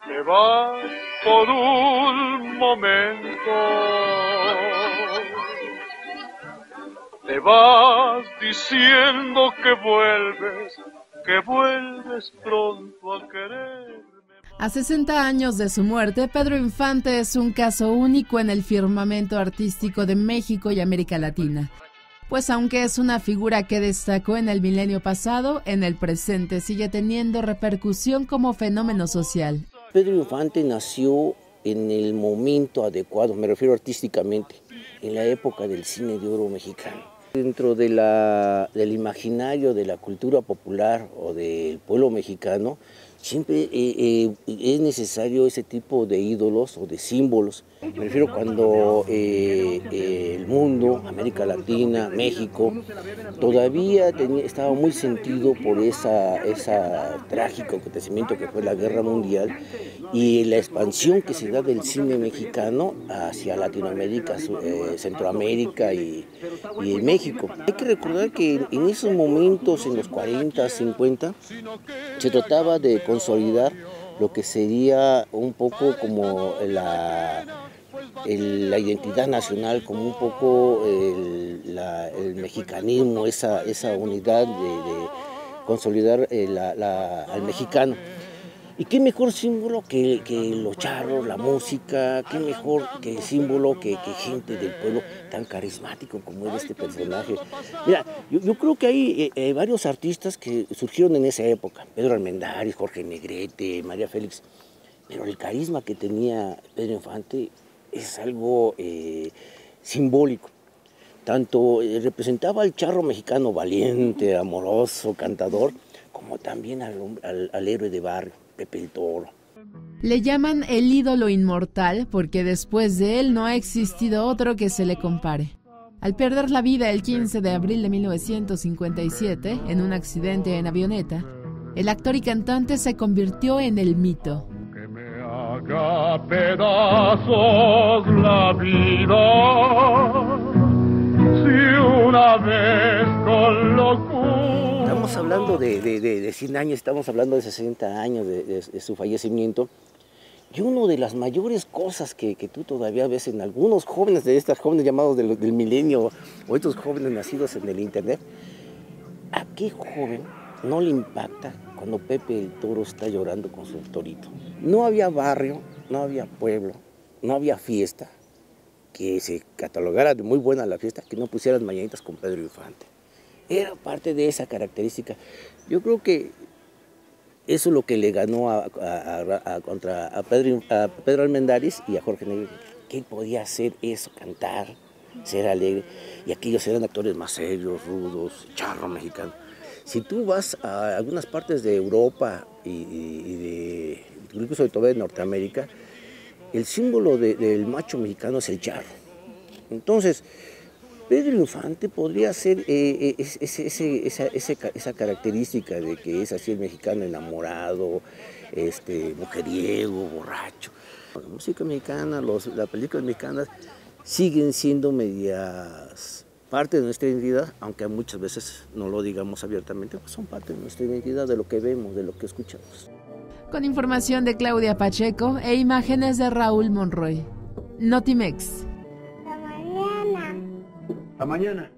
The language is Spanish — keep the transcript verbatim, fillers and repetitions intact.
Te vas por un momento, te vas diciendo que vuelves, que vuelves pronto a quererme. A sesenta años de su muerte, Pedro Infante es un caso único en el firmamento artístico de México y América Latina. Pues aunque es una figura que destacó en el milenio pasado, en el presente sigue teniendo repercusión como fenómeno social. Pedro Infante nació en el momento adecuado, me refiero artísticamente, en la época del cine de oro mexicano. Dentro de la, del imaginario de la cultura popular o del pueblo mexicano, siempre eh, eh, es necesario ese tipo de ídolos o de símbolos. Me refiero cuando eh, eh, el mundo, América Latina, México, todavía tenía, estaba muy sentido por esa, esa trágico acontecimiento que fue la Guerra Mundial y la expansión que se da del cine mexicano hacia Latinoamérica, eh, Centroamérica y, y México. Hay que recordar que en esos momentos, en los cuarenta, cincuenta, se trataba de consolidar lo que sería un poco como la, el, la identidad nacional, como un poco el, la, el mexicanismo, esa, esa unidad de, de consolidar eh, la, la, al mexicano. Y qué mejor símbolo que, que los charros, la música, qué mejor que símbolo que, que gente del pueblo tan carismático como es este personaje. Mira, yo, yo creo que hay eh, varios artistas que surgieron en esa época, Pedro Armendáriz, Jorge Negrete, María Félix, pero el carisma que tenía Pedro Infante es algo eh, simbólico. Tanto eh, representaba al charro mexicano valiente, amoroso, cantador, como también al, al, al héroe de barrio, Pepe el Toro. Le llaman el ídolo inmortal porque después de él no ha existido otro que se le compare. Al perder la vida el quince de abril de mil novecientos cincuenta y siete en un accidente en avioneta, el actor y cantante se convirtió en el mito. Que me haga pedazos la vida, si una vez con locura. Estamos hablando de, de, de, de cien años, estamos hablando de sesenta años de, de, de su fallecimiento. Y una de las mayores cosas que, que tú todavía ves en algunos jóvenes, de estos jóvenes llamados del, del milenio, o estos jóvenes nacidos en el internet, ¿a qué joven no le impacta cuando Pepe el Toro está llorando con su torito? No había barrio, no había pueblo, no había fiesta que se catalogara de muy buena la fiesta, que no pusieran mañanitas con Pedro Infante. Era parte de esa característica. Yo creo que eso es lo que le ganó a, a, a, contra a, Pedro, a Pedro Armendáriz y a Jorge Negrete. Que él podía hacer eso, cantar, ser alegre. Y aquellos eran actores más serios, rudos, charro mexicano. Si tú vas a algunas partes de Europa y, y, y de, incluso de toda Norteamérica, el símbolo de, del macho mexicano es el charro. Entonces, Pedro Infante podría ser eh, ese, ese, esa, ese, esa característica de que es así el mexicano enamorado, este, mujeriego, borracho. La música mexicana, los, las películas mexicanas siguen siendo medias parte de nuestra identidad, aunque muchas veces no lo digamos abiertamente, pues son parte de nuestra identidad, de lo que vemos, de lo que escuchamos. Con información de Claudia Pacheco e imágenes de Raúl Monroy. Notimex. Hasta mañana. Hasta mañana.